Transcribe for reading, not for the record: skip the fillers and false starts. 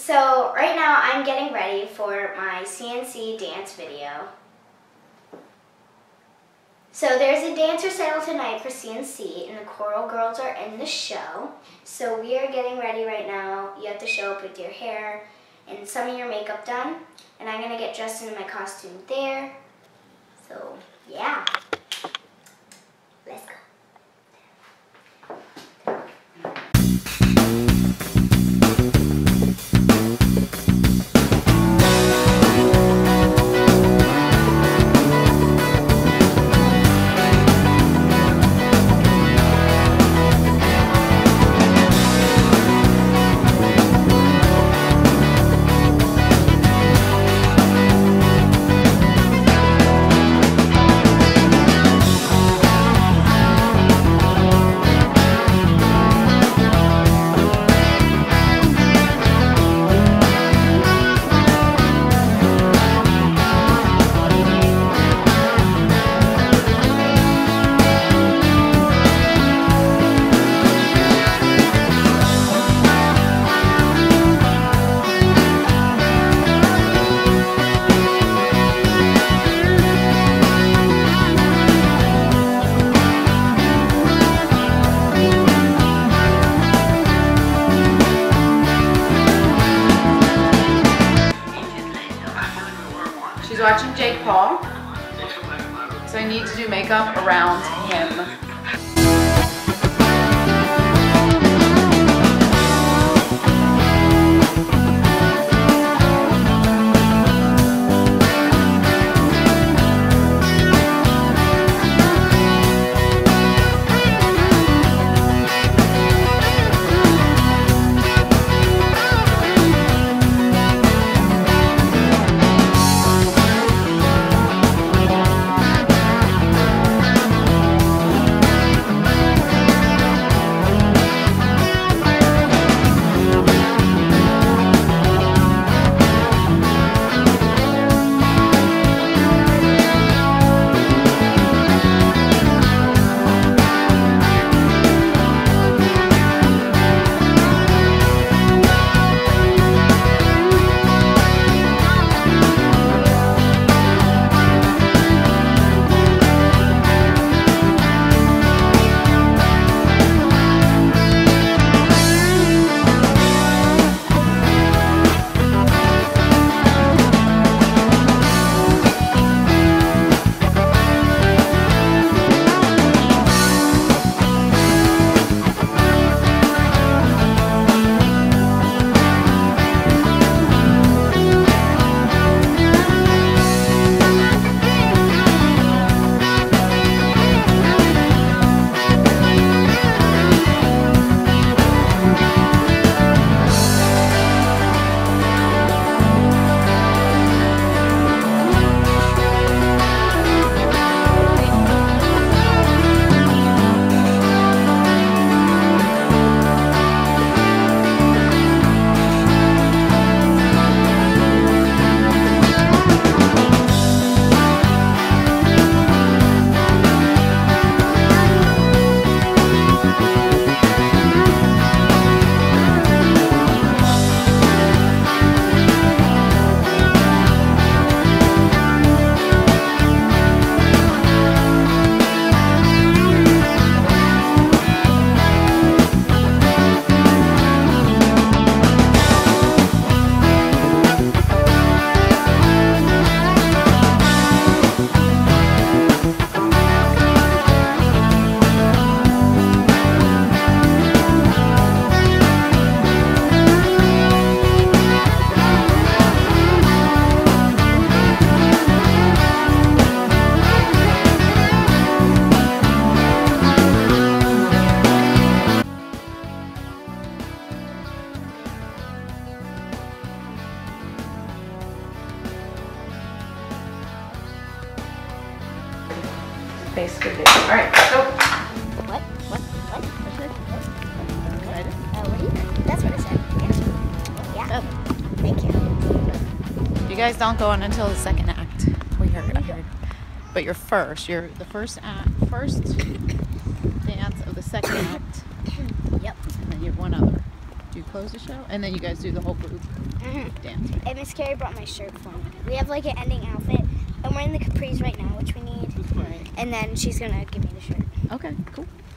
So right now I'm getting ready for my CNC dance video. So there's a dance recital tonight for CNC and the choral girls are in the show. So we are getting ready right now. You have to show up with your hair and some of your makeup done. And I'm going to get dressed in my costume there. So yeah, let's go. She's watching Jake Paul, so I need to do makeup around him. Basically, all right, go. What? Excited? What do you think? That's what I said. Yeah. Oh, thank you. You guys don't go on until the second act. I heard. But you're the first dance of the second act. Yep. And then you have one other. Do close the show, and then you guys do the whole group dance. Right? And Miss Carrie brought my shirt for me. We have like an ending outfit. I'm wearing the capris right now, which we need. Right. And then she's gonna give me the shirt. Okay, cool.